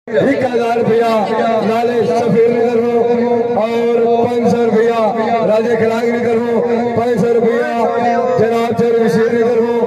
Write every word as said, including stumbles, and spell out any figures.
एक हजार रुपया लाले सफेद नगर हो और पाँच सौ रुपया राजे खिलाड़ी नगर हो, पाँच सौ रुपया जनाब चर विशेष नगर हो।